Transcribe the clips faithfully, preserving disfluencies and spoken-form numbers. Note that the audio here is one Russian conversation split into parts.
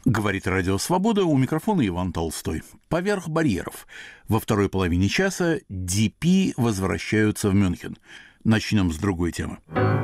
Говорит Радио Свобода, у микрофона Иван Толстой. Поверх барьеров. Во второй половине часа ди пи возвращаются в Мюнхен. Начнем с другой темы.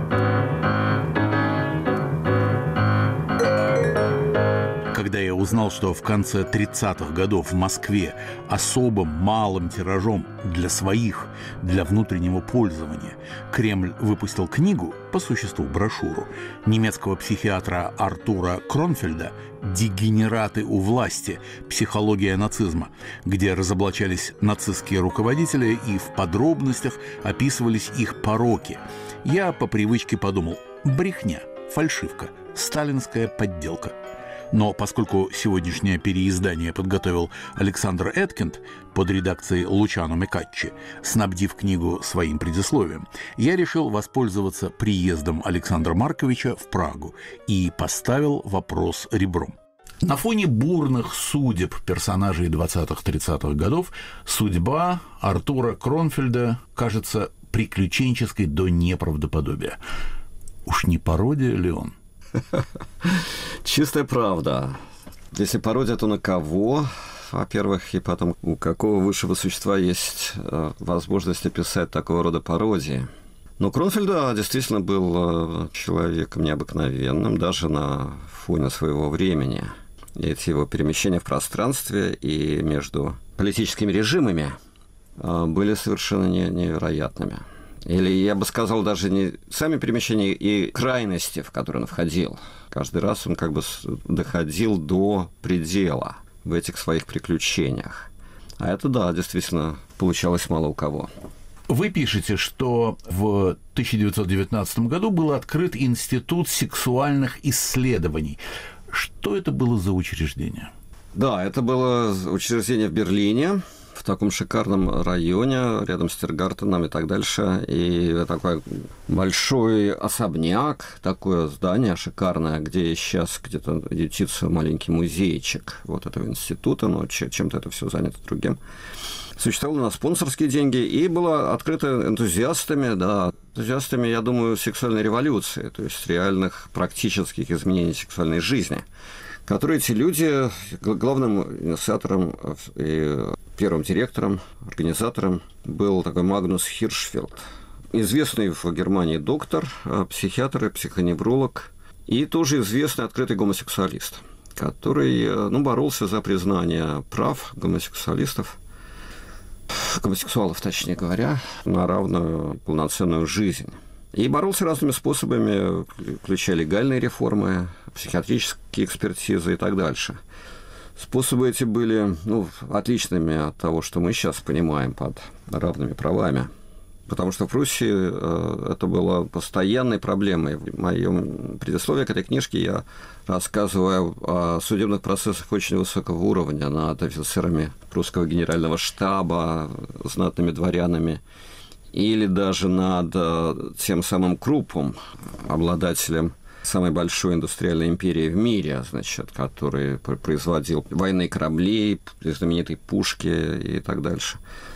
Когда я узнал, что в конце тридцатых годов в Москве особым малым тиражом для своих, для внутреннего пользования Кремль выпустил книгу, по существу брошюру, немецкого психиатра Артура Кронфельда «Дегенераты у власти. Психология нацизма», где разоблачались нацистские руководители и в подробностях описывались их пороки, я по привычке подумал: брехня, фальшивка, сталинская подделка. Но поскольку сегодняшнее переиздание подготовил Александр Эткинд под редакцией Лучано Мекаччи, снабдив книгу своим предисловием, я решил воспользоваться приездом Александра Марковича в Прагу и поставил вопрос ребром. На фоне бурных судеб персонажей двадцатых-тридцатых годов судьба Артура Кронфельда кажется приключенческой до неправдоподобия. Уж не пародия ли он? Чистая правда. Если пародия, то на кого? Во-первых, и потом, у какого высшего существа есть возможность написать такого рода пародии? Но Кронфельд, да, действительно был человеком необыкновенным, даже на фоне своего времени. И эти его перемещения в пространстве и между политическими режимами были совершенно невероятными. Или, я бы сказал, даже не сами перемещения и крайности, в которые он входил. Каждый раз он как бы доходил до предела в этих своих приключениях. А это, да, действительно получалось мало у кого. Вы пишете, что в тысяча девятьсот девятнадцатом году был открыт Институт сексуальных исследований. Что это было за учреждение? Да, это было учреждение в Берлине, в таком шикарном районе, рядом с Тиргартеном и так дальше. И такой большой особняк, такое здание шикарное, где сейчас где-то ютится маленький музейчик вот этого института, но чем-то это все занято другим. Существовало на спонсорские деньги и было открыто энтузиастами, да, энтузиастами, я думаю, сексуальной революции, то есть реальных практических изменений сексуальной жизни, которые эти люди, главным инициатором и первым директором, организатором был такой Магнус Хиршфельд, известный в Германии доктор, психиатр и психоневролог, и тоже известный открытый гомосексуалист, который, ну, боролся за признание прав гомосексуалистов, гомосексуалов, точнее говоря, на равную полноценную жизнь. И боролся разными способами, включая легальные реформы, психиатрические экспертизы и так дальше. Способы эти были, ну, отличными от того, что мы сейчас понимаем под равными правами. Потому что в Пруссии это было постоянной проблемой. В моем предисловии к этой книжке я рассказываю о судебных процессах очень высокого уровня над офицерами прусского генерального штаба, знатными дворянами, или даже над тем самым Круппом, обладателем самой большой индустриальной империи в мире, значит, который производил военные корабли, знаменитые пушки и так дальше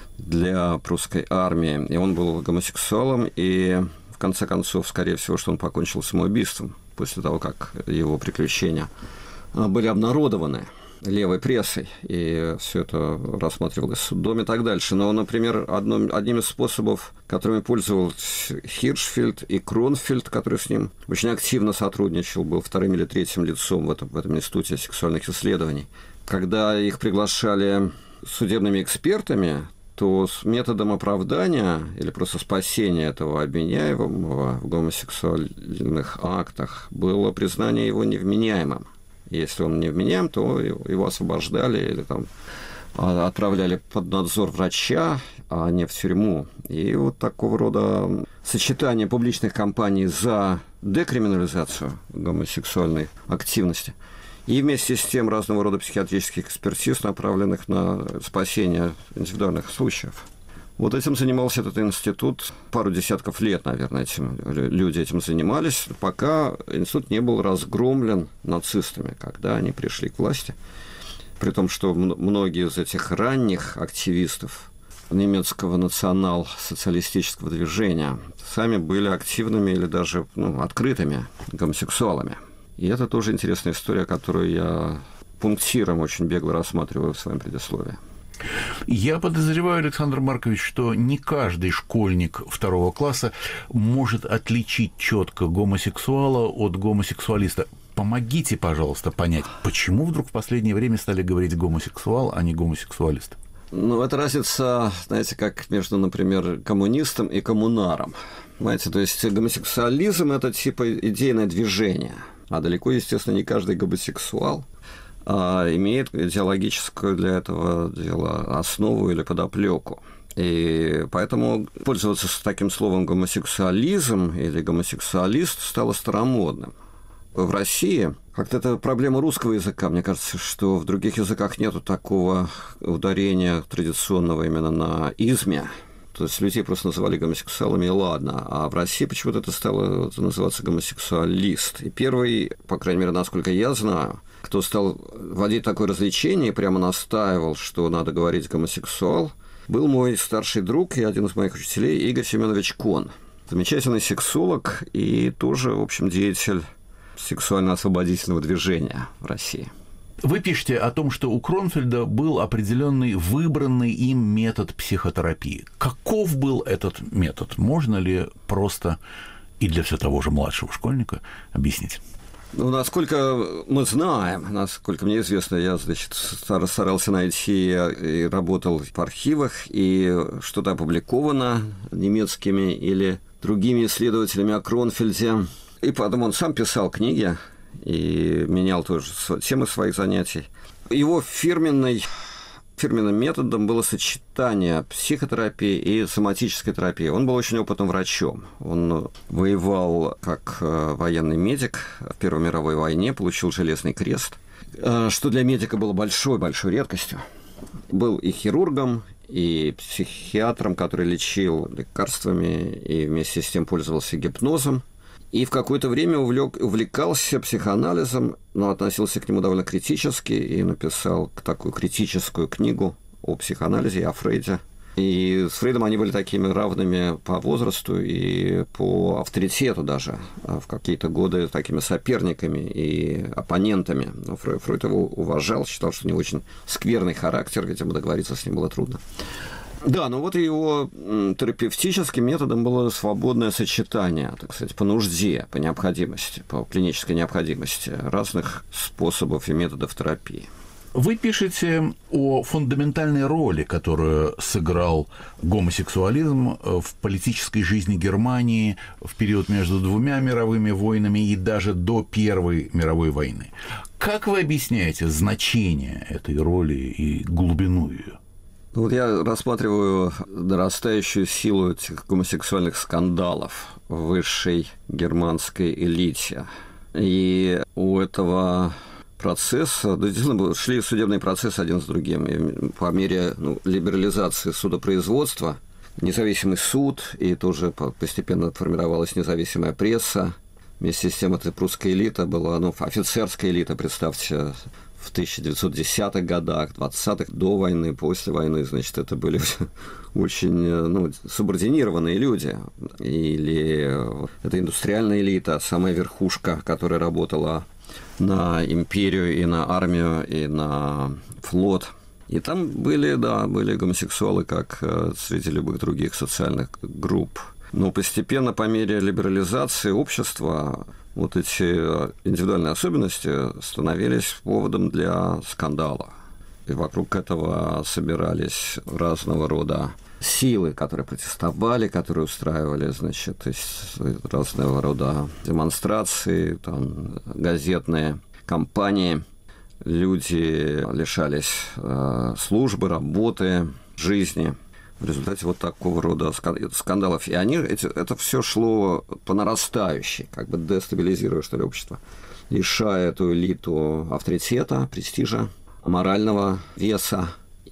для прусской армии. И он был гомосексуалом, и в конце концов, скорее всего, что он покончил самоубийством после того, как его приключения были обнародованы левой прессой, и все это рассматривалось судом и так дальше. Но, например, одном, одним из способов, которыми пользовался Хиршфельд и Кронфельд, который с ним очень активно сотрудничал, был вторым или третьим лицом в этом, в этом институте сексуальных исследований, когда их приглашали судебными экспертами, то с методом оправдания или просто спасения этого обвиняемого в гомосексуальных актах было признание его невменяемым. Если он невменяем, то его освобождали или там отправляли под надзор врача, а не в тюрьму. И вот такого рода сочетание публичных кампаний за декриминализацию гомосексуальной активности и вместе с тем разного рода психиатрических экспертиз, направленных на спасение индивидуальных случаев. Вот этим занимался этот институт пару десятков лет, наверное, этим, люди этим занимались, пока институт не был разгромлен нацистами, когда они пришли к власти. При том, что многие из этих ранних активистов немецкого национал-социалистического движения сами были активными или даже, ну, открытыми гомосексуалами. И это тоже интересная история, которую я пунктиром очень бегло рассматриваю в своем предисловии. Я подозреваю, Александр Маркович, что не каждый школьник второго класса может отличить четко гомосексуала от гомосексуалиста. Помогите, пожалуйста, понять, почему вдруг в последнее время стали говорить гомосексуал, а не гомосексуалист? Ну, это разница, знаете, как между, например, коммунистом и коммунаром. Понимаете, то есть гомосексуализм – это типа идейное движение, а далеко, естественно, не каждый гомосексуал а имеет идеологическую для этого дела основу или подоплеку. И поэтому пользоваться таким словом гомосексуализм или гомосексуалист стало старомодным. В России как-то это проблема русского языка. Мне кажется, что в других языках нету такого ударения традиционного именно на изме. То есть людей просто называли гомосексуалами, и ладно. А в России почему-то это стало называться гомосексуалист. И первый, по крайней мере, насколько я знаю, кто стал вводить такое развлечение и прямо настаивал, что надо говорить гомосексуал, был мой старший друг и один из моих учителей Игорь Семенович Кон. Замечательный сексолог и тоже, в общем, деятель сексуально-освободительного движения в России. Вы пишете о том, что у Кронфельда был определенный выбранный им метод психотерапии. Каков был этот метод? Можно ли просто и для все того же младшего школьника объяснить? Ну, насколько мы знаем, насколько мне известно, я, значит, старался найти и работал в архивах, и что-то опубликовано немецкими или другими исследователями о Кронфельде. И потом он сам писал книги и менял тоже темы своих занятий. Его фирменной, фирменным методом было сочетание психотерапии и соматической терапии. Он был очень опытным врачом. Он воевал как военный медик в Первой мировой войне, получил Железный крест, что для медика было большой-большой редкостью. Был и хирургом, и психиатром, который лечил лекарствами и вместе с тем пользовался гипнозом. И в какое-то время увлек, увлекался психоанализом, но относился к нему довольно критически и написал такую критическую книгу о психоанализе и о Фрейде. И с Фрейдом они были такими равными по возрасту и по авторитету даже, в какие-то годы такими соперниками и оппонентами. Но Фрейд, Фрейд его уважал, считал, что у него очень скверный характер, видимо, договориться с ним было трудно. Да, ну вот его терапевтическим методом было свободное сочетание, так сказать, по нужде, по необходимости, по клинической необходимости разных способов и методов терапии. Вы пишете о фундаментальной роли, которую сыграл гомосексуализм в политической жизни Германии в период между двумя мировыми войнами и даже до Первой мировой войны. Как вы объясняете значение этой роли и глубину ее? Вот я рассматриваю нарастающую силу этих гомосексуальных скандалов в высшей германской элите. И у этого процесса, да, действительно, шли судебные процессы один с другим. И по мере ну, либерализации судопроизводства, независимый суд, и тоже постепенно формировалась независимая пресса. Вместе с тем, эта прусская элита была, ну, офицерская элита, представьте, в тысяча девятьсот десятых годах, двадцатых, до войны, после войны, значит, это были очень ну, субординированные люди. Или это индустриальная элита, самая верхушка, которая работала на империю и на армию, и на флот. И там были, да, были гомосексуалы, как среди любых других социальных групп. Но постепенно, по мере либерализации общества, вот эти индивидуальные особенности становились поводом для скандала. И вокруг этого собирались разного рода силы, которые протестовали, которые устраивали, значит, разного рода демонстрации, там, газетные кампании. Люди лишались э, службы, работы, жизни в результате вот такого рода скандалов. И они, эти, это все шло по нарастающей, как бы дестабилизируя, что ли, общество, лишая эту элиту авторитета, престижа, морального веса.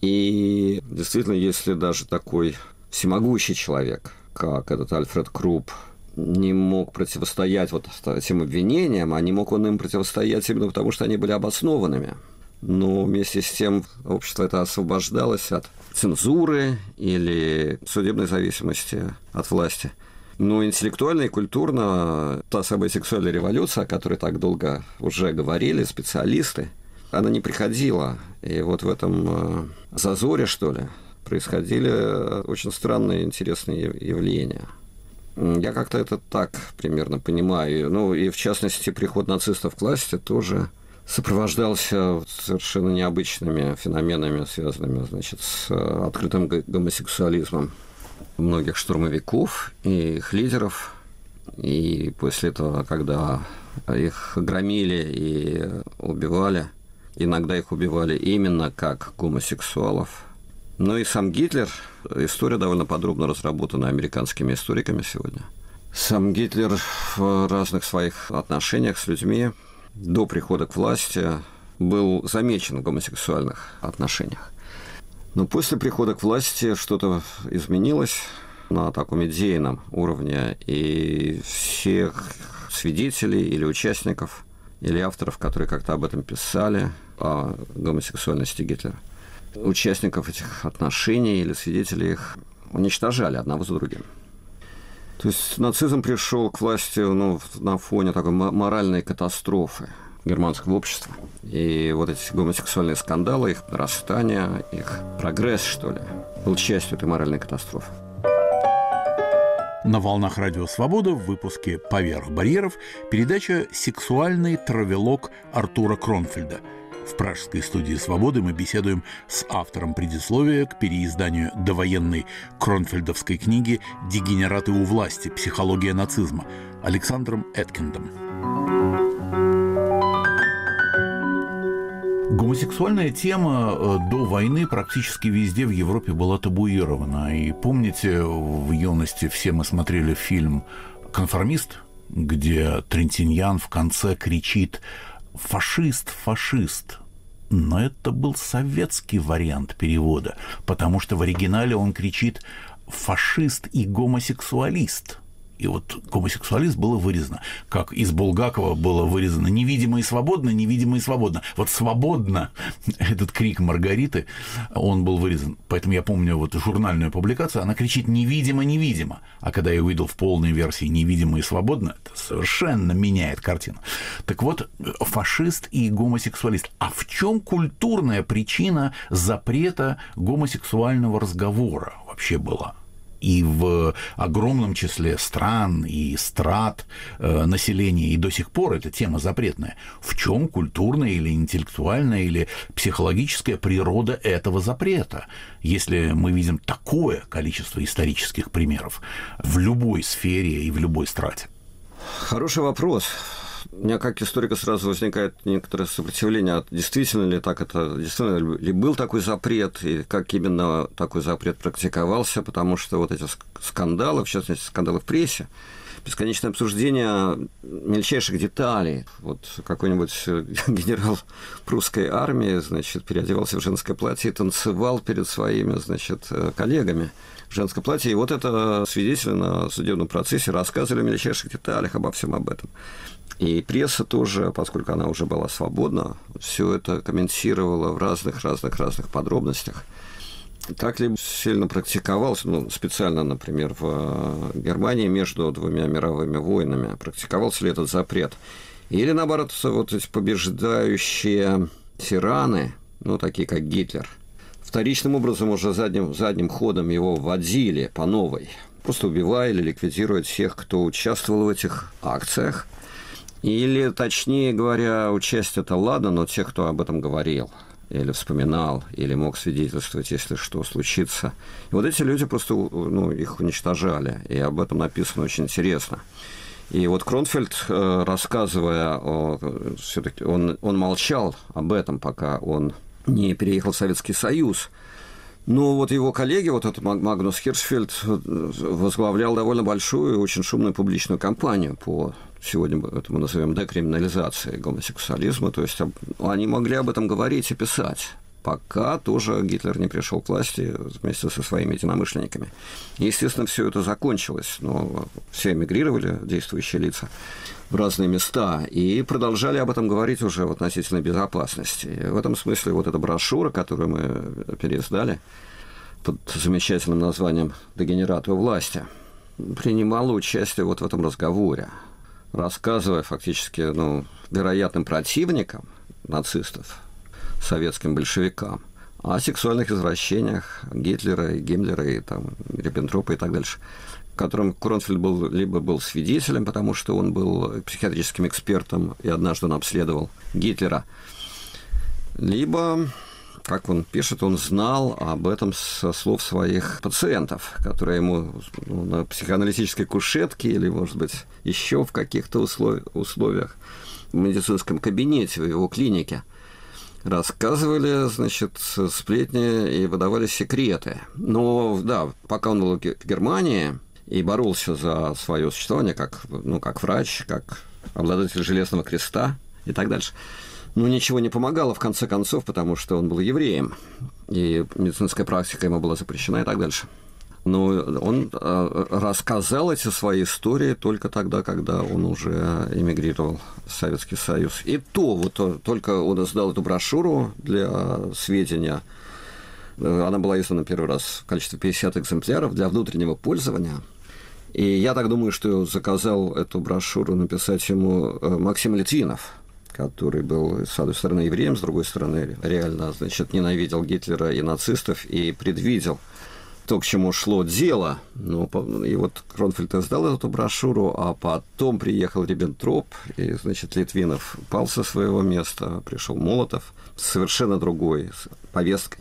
И действительно, если даже такой всемогущий человек, как этот Альфред Крупп, не мог противостоять вот этим обвинениям, а не мог он им противостоять именно потому, что они были обоснованными. Но вместе с тем общество это освобождалось от цензуры или судебной зависимости от власти. Но интеллектуально и культурно та самая сексуальная революция, о которой так долго уже говорили специалисты, она не приходила. И вот в этом зазоре, что ли, происходили очень странные, интересные явления. Я как-то это так примерно понимаю. Ну, и в частности, приход нацистов к власти тоже сопровождался совершенно необычными феноменами, связанными, значит, с открытым гомосексуализмом многих штурмовиков и их лидеров. И после этого, когда их громили и убивали, иногда их убивали именно как гомосексуалов. Ну и сам Гитлер, история довольно подробно разработана американскими историками сегодня. Сам Гитлер в разных своих отношениях с людьми до прихода к власти был замечен в гомосексуальных отношениях. Но после прихода к власти что-то изменилось на таком идейном уровне, и всех свидетелей или участников, или авторов, которые как-то об этом писали, о гомосексуальности Гитлера, участников этих отношений или свидетелей их уничтожали одного за другим. То есть нацизм пришел к власти, ну, на фоне такой моральной катастрофы германского общества. И вот эти гомосексуальные скандалы, их нарастание, их прогресс, что ли, был частью этой моральной катастрофы. На волнах Радио Свобода в выпуске «Поверх барьеров» передача «Сексуальный травелог» Артура Кронфельда. В пражской студии «Свободы» мы беседуем с автором предисловия к переизданию довоенной кронфельдовской книги «Дегенераты у власти. Психология нацизма» Александром Эткиндом. Гомосексуальная тема до войны практически везде в Европе была табуирована. И помните, в юности все мы смотрели фильм «Конформист», где Трентиньян в конце кричит «фашист, фашист». Но это был советский вариант перевода, потому что в оригинале он кричит «фашист и гомосексуалист». И вот гомосексуалист было вырезано, как из Булгакова было вырезано «невидимо и свободно, невидимо и свободно». Вот «свободно» – этот крик Маргариты, он был вырезан. Поэтому я помню вот журнальную публикацию, она кричит «невидимо, невидимо». А когда я увидел в полной версии «невидимо и свободно», это совершенно меняет картину. Так вот, фашист и гомосексуалист. А в чем культурная причина запрета гомосексуального разговора вообще была? И в огромном числе стран и страт э, населения, и до сих пор эта тема запретная. В чем культурная или интеллектуальная или психологическая природа этого запрета, если мы видим такое количество исторических примеров в любой сфере и в любой страте? Хороший вопрос. У меня как историка сразу возникает некоторое сопротивление, действительно ли так это, действительно ли был такой запрет, и как именно такой запрет практиковался, потому что вот эти скандалы, в частности, скандалы в прессе, бесконечное обсуждение мельчайших деталей. Вот какой-нибудь генерал прусской армии, значит, переодевался в женское платье и танцевал перед своими, значит, коллегами в женское платье. И вот это свидетели на судебном процессе рассказывали в мельчайших деталях обо всем об этом. И пресса тоже, поскольку она уже была свободна, все это комментировала в разных-разных-разных подробностях. Так ли сильно практиковался, ну, специально, например, в Германии между двумя мировыми войнами, практиковался ли этот запрет? Или, наоборот, вот эти побеждающие тираны, ну, такие как Гитлер, вторичным образом уже задним, задним ходом его вводили по новой, просто убивая или ликвидируя тех, кто участвовал в этих акциях. Или, точнее говоря, участие-то ладно, но тех, кто об этом говорил, или вспоминал, или мог свидетельствовать, если что случится. И вот эти люди просто, ну, их уничтожали, и об этом написано очень интересно. И вот Кронфельд, рассказывая, о, все-таки он, он молчал об этом, пока он не переехал в Советский Союз. Но вот его коллеги, вот этот Магнус Хиршфельд, возглавлял довольно большую, очень шумную публичную кампанию по, сегодня это мы назовем, декриминализации гомосексуализма. То есть они могли об этом говорить и писать, пока тоже Гитлер не пришел к власти вместе со своими единомышленниками. И, естественно, все это закончилось, но все эмигрировали, действующие лица, в разные места, и продолжали об этом говорить уже в относительной безопасности. И в этом смысле вот эта брошюра, которую мы переиздали под замечательным названием «Дегенераты у власти», принимала участие вот в этом разговоре, рассказывая фактически, ну, вероятным противникам нацистов, советским большевикам, о сексуальных извращениях Гитлера и Гиммлера и там, Риббентропа и так дальше, в котором Кронфельд был, либо был свидетелем, потому что он был психиатрическим экспертом и однажды он обследовал Гитлера, либо, как он пишет, он знал об этом со слов своих пациентов, которые ему ну, на психоаналитической кушетке или, может быть, еще в каких-то услов... условиях в медицинском кабинете в его клинике рассказывали, значит, сплетни и выдавали секреты. Но, да, пока он был в Германии и боролся за свое существование как, ну, как врач, как обладатель Железного креста и так дальше, ну, ничего не помогало, в конце концов, потому что он был евреем, и медицинская практика ему была запрещена и так дальше. Но он рассказал эти свои истории только тогда, когда он уже эмигрировал в Советский Союз. И то, вот только он издал эту брошюру для сведения, она была издана первый раз в количестве пятьдесят экземпляров для внутреннего пользования. И я так думаю, что заказал эту брошюру написать ему Максим Литвинов, который был, с одной стороны, евреем, с другой стороны, реально, значит, ненавидел Гитлера и нацистов и предвидел то, к чему шло дело. Ну, и вот Кронфельд издал эту брошюру, а потом приехал Риббентроп, и, значит, Литвинов пал со своего места, пришел Молотов с совершенно другой повесткой.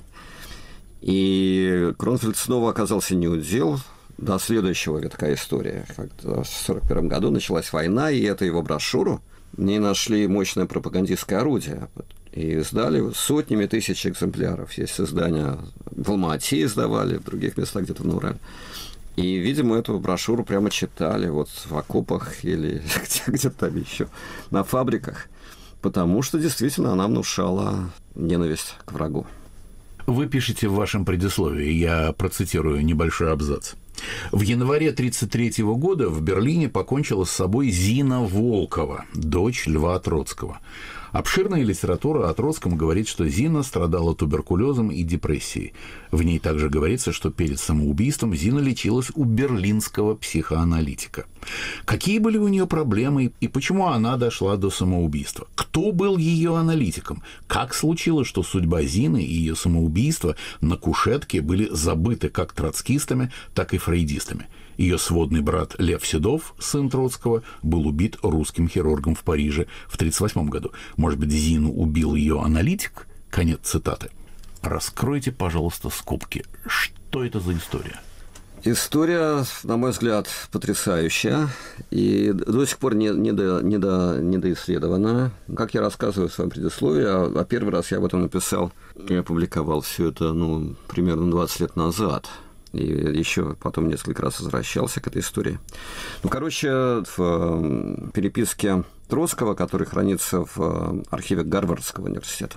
И Кронфельд снова оказался неудел. До следующего витка истории. Когда в сорок первом году началась война, и эту его брошюру не нашли мощное пропагандистское орудие. И издали сотнями тысяч экземпляров. Есть издания в Алма-Ате издавали, в других местах где-то на Урале. И, видимо, эту брошюру прямо читали вот в окопах или где-то там еще на фабриках, потому что действительно она внушала ненависть к врагу. Вы пишете в вашем предисловии, я процитирую небольшой абзац. В январе тысяча девятьсот тридцать третьего года в Берлине покончила с собой Зина Волкова, дочь Льва Троцкого. Обширная литература о Троцком говорит, что Зина страдала туберкулезом и депрессией. В ней также говорится, что перед самоубийством Зина лечилась у берлинского психоаналитика. Какие были у нее проблемы и почему она дошла до самоубийства? Кто был ее аналитиком? Как случилось, что судьба Зины и ее самоубийство на кушетке были забыты как троцкистами, так и фрейдистами? Ее сводный брат Лев Седов, сын Троцкого, был убит русским хирургом в Париже в тысяча девятьсот тридцать восьмом году. Может быть, Зину убил ее аналитик? Конец цитаты. Раскройте, пожалуйста, скобки. Что это за история? История, на мой взгляд, потрясающая и до сих пор не, не, до, не, до, не доисследована. Как я рассказываю в своем предисловии, а, а первый раз я об этом написал, я опубликовал все это ну, примерно двадцать лет назад. И еще потом несколько раз возвращался к этой истории. Ну, короче, в переписке Троцкого, который хранится в архиве Гарвардского университета,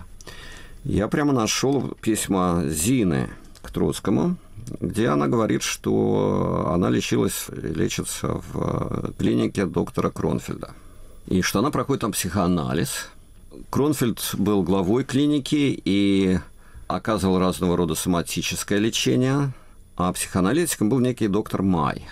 я прямо нашел письма Зины к Троцкому, где она говорит, что она лечилась, лечится в клинике доктора Кронфельда, и что она проходит там психоанализ. Кронфельд был главой клиники и оказывал разного рода соматическое лечение, а психоаналитиком был некий доктор Май,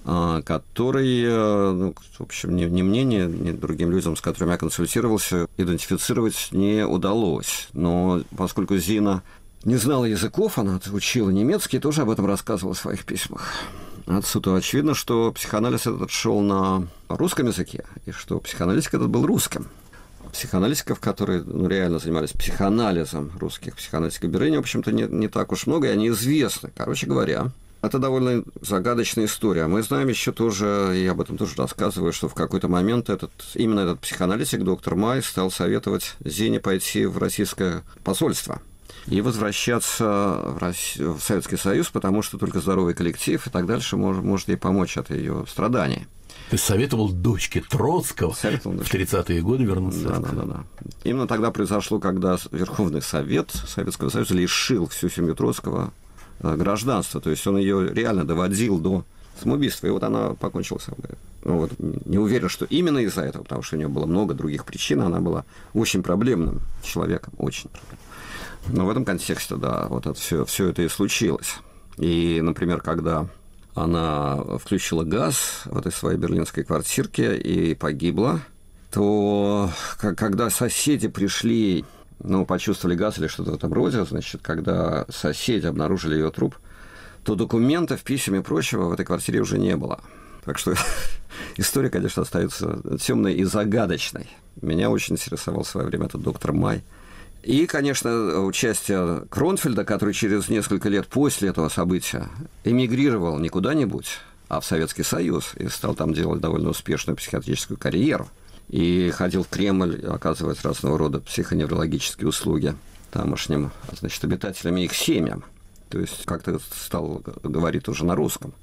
который, ну, в общем, ни, ни мне, ни, ни другим людям, с которыми я консультировался, идентифицировать не удалось. Но поскольку Зина не знала языков, она учила немецкий, тоже об этом рассказывала в своих письмах. Отсюда очевидно, что психоанализ этот шел на русском языке, и что психоаналитик этот был русским. Психоаналитиков, которые ну, реально занимались психоанализом русских психоаналитиков в Берлине, в общем-то, не, не так уж много, и они известны. Короче говоря, это довольно загадочная история. Мы знаем еще тоже, и об этом тоже рассказываю, что в какой-то момент этот, именно этот психоаналитик, доктор Май, стал советовать Зине пойти в российское посольство и возвращаться в, Россию, в Советский Союз, потому что только здоровый коллектив и так дальше может, может ей помочь от ее страданий. Ты советовал дочке Троцкого советовал в тридцатые годы вернуться? Да, да, да, да. Именно тогда произошло, когда Верховный Совет Советского Союза лишил всю семью Троцкого гражданства. То есть он ее реально доводил до самоубийства. И вот она покончила с собой. Ну, вот, не уверен, что именно из-за этого, потому что у нее было много других причин. Она была очень проблемным человеком, очень проблемным. Но в этом контексте, да, вот это все, все это и случилось. И, например, когда она включила газ в этой своей берлинской квартирке и погибла, то когда соседи пришли ну, почувствовали газ или что-то в этом роде, значит, когда соседи обнаружили ее труп, то документов, писем и прочего в этой квартире уже не было. Так что история, конечно, остается темной и загадочной. Меня очень интересовал в свое время этот доктор Май. И, конечно, участие Кронфельда, который через несколько лет после этого события эмигрировал не куда-нибудь, а в Советский Союз, и стал там делать довольно успешную психиатрическую карьеру. И ходил в Кремль оказывать разного рода психоневрологические услуги тамошним, значит, обитателям и их семьям. То есть как-то стал говорить уже на русском.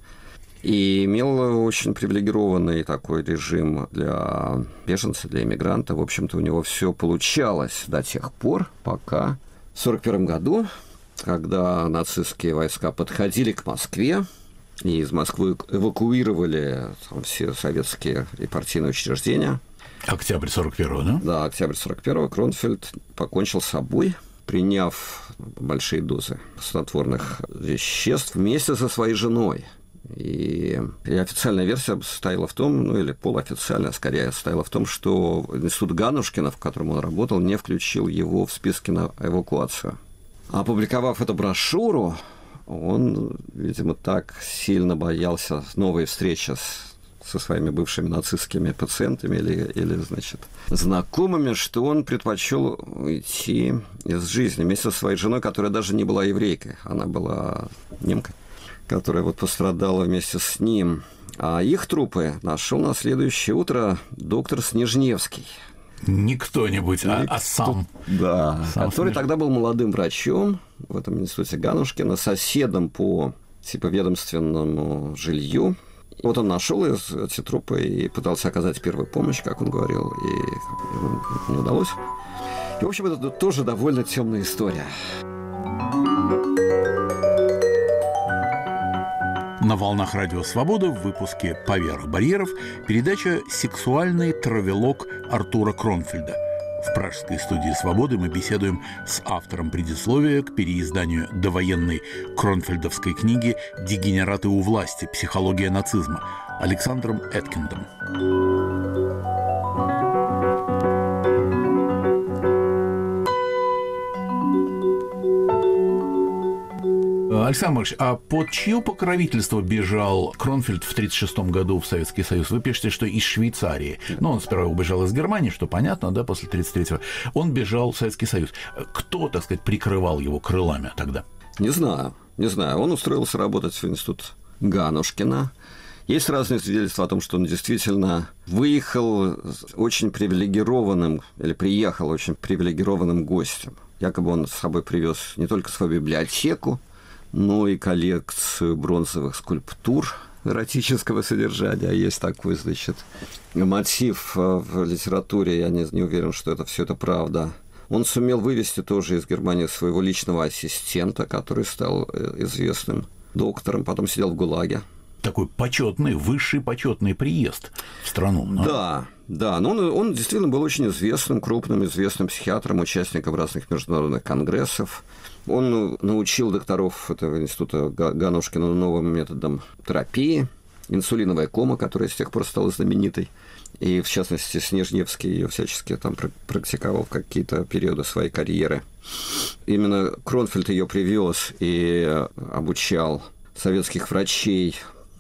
И имел очень привилегированный такой режим для беженца, для иммигранта. В общем-то, у него все получалось до тех пор, пока в сорок первом году, когда нацистские войска подходили к Москве, и из Москвы эвакуировали там все советские и партийные учреждения. Октябрь сорок первого, да? Да, октябрь сорок первого Кронфельд покончил с собой, приняв большие дозы снотворных веществ вместе со своей женой. И, и официальная версия состояла в том, ну или полуофициальная скорее, состояла в том, что институт Ганушкина, в котором он работал, не включил его в списки на эвакуацию. Опубликовав эту брошюру, он, видимо, так сильно боялся новой встречи с со своими бывшими нацистскими пациентами или, или, значит, знакомыми, что он предпочел уйти из жизни вместе со своей женой, которая даже не была еврейкой, она была немкой, которая вот пострадала вместе с ним. А их трупы нашел на следующее утро доктор Снежневский. Не кто-нибудь, а, а сам. Да, сам который Снеж... тогда был молодым врачом в этом институте Ганушкина, соседом по типа ведомственному жилью. Вот он нашел эти трупы и пытался оказать первую помощь, как он говорил, и ему не удалось. И, в общем, это тоже довольно темная история. На волнах Радио Свобода в выпуске «Поверх барьеров» передача «Сексуальный травелог» Артура Кронфельда. В пражской студии «Свободы» мы беседуем с автором предисловия к переизданию довоенной кронфельдовской книги «Дегенераты у власти. Психология нацизма» Александром Эткиндом. Александр Ильич, а под чье покровительство бежал Кронфельд в тридцать шестом году в Советский Союз? Вы пишете, что из Швейцарии. Ну, он сперва убежал из Германии, что понятно, да, после тридцать третьего. Он бежал в Советский Союз. Кто, так сказать, прикрывал его крылами тогда? Не знаю, не знаю. Он устроился работать в институт Ганушкина. Есть разные свидетельства о том, что он действительно выехал очень привилегированным, или приехал очень привилегированным гостем. Якобы он с собой привез не только свою библиотеку, но и коллекцию бронзовых скульптур эротического содержания. Есть такой, значит, мотив в литературе, я не, не уверен, что это все это правда. Он сумел вывести тоже из Германии своего личного ассистента, который стал известным доктором, потом сидел в ГУЛАГе. Такой почетный, высший почетный приезд в страну. Но... Да, да, но он, он действительно был очень известным, крупным, известным психиатром, участником разных международных конгрессов. Он научил докторов этого института Ганушкина новым методам терапии, инсулиновая кома, которая с тех пор стала знаменитой. И, в частности, Снежневский ее всячески там практиковал в какие-то периоды своей карьеры. Именно Кронфельд ее привез и обучал советских врачей.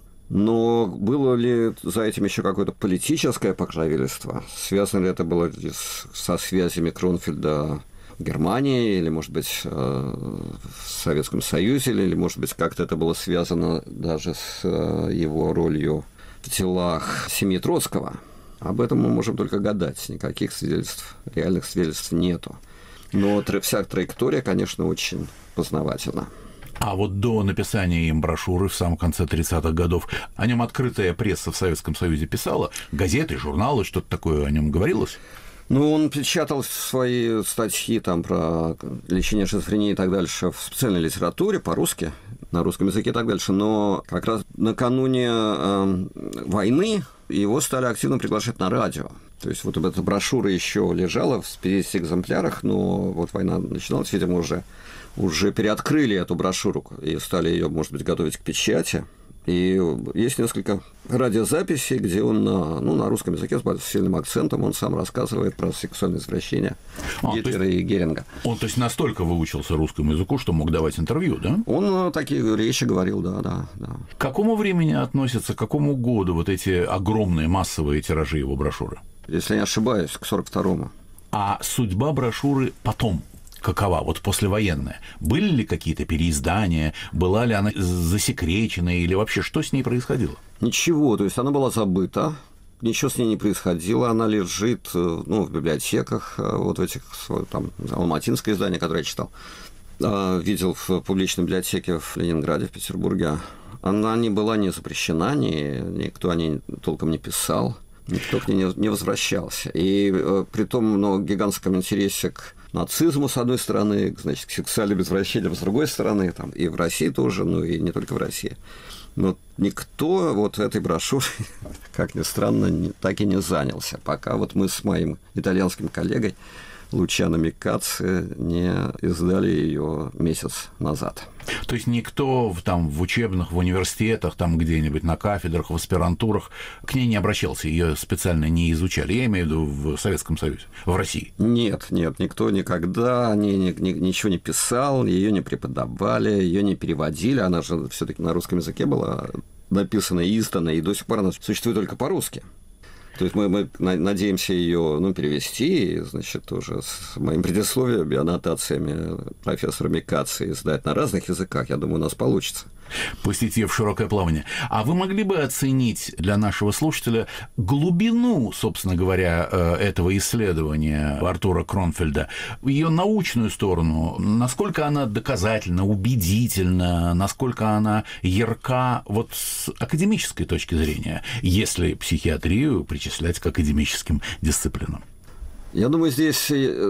Но было ли за этим еще какое-то политическое покровительство? Связано ли это было со связями Кронфельда в Германии, или, может быть, в Советском Союзе, или, может быть, как-то это было связано даже с его ролью в делах семьи Троцкого? Об этом мы можем только гадать. Никаких свидетельств, реальных свидетельств нету. Но вся траектория, конечно, очень познавательна. А вот до написания им брошюры в самом конце тридцатых годов о нем открытая пресса в Советском Союзе писала, газеты, журналы, что-то такое о нем говорилось? Ну, он печатал свои статьи там про лечение шизофрении и так дальше в специальной литературе по-русски, на русском языке и так дальше, но как раз накануне э, войны его стали активно приглашать на радио. То есть вот эта брошюра еще лежала в пятидесяти экземплярах, но вот война начиналась, видимо, уже, уже переоткрыли эту брошюру и стали ее, может быть, готовить к печати. И есть несколько радиозаписей, где он на, ну, на русском языке с сильным акцентом, он сам рассказывает про сексуальное извращение а, Гитлера и Геринга. Он, то есть, настолько выучился русскому языку, что мог давать интервью, да? Он такие речи говорил, да, да, да. К какому времени относятся, к какому году вот эти огромные массовые тиражи его брошюры? Если не ошибаюсь, к сорок второму. А судьба брошюры потом какова, вот послевоенная? Были ли какие-то переиздания? Была ли она засекречена? Или вообще что с ней происходило? Ничего, то есть она была забыта, ничего с ней не происходило, она лежит, ну, в библиотеках, вот в этих, там, алматинское издание, которое я читал, видел в публичной библиотеке в Ленинграде, в Петербурге. Она не была не запрещена, ни, никто о ней толком не писал, никто к ней не возвращался. И при том, ну, гигантском интересе к нацизму, с одной стороны, значит, к сексуальным извращениям, с другой стороны, там, и в России тоже, ну, и не только в России. Но никто вот этой брошюрой, как ни странно, так и не занялся, пока вот мы с моим итальянским коллегой Лучано Микаци не издали ее месяц назад. То есть никто там в учебных, в университетах, там где-нибудь на кафедрах, в аспирантурах к ней не обращался, ее специально не изучали, я имею в виду в Советском Союзе, в России? Нет, нет, никто никогда ни, ни, ни, ничего не писал, ее не преподавали, ее не переводили, она же все-таки на русском языке была написана и издана, и до сих пор она существует только по-русски. То есть мы, мы надеемся ее, ну, перевести, значит, тоже с моим предисловием и аннотациями профессора Микаци издать на разных языках. Я думаю, у нас получится. Пустите в широкое плавание. А вы могли бы оценить для нашего слушателя глубину, собственно говоря, этого исследования Артура Кронфельда, ее научную сторону, насколько она доказательна, убедительна, насколько она ярка вот с академической точки зрения, если психиатрию причислять к академическим дисциплинам? Я думаю, здесь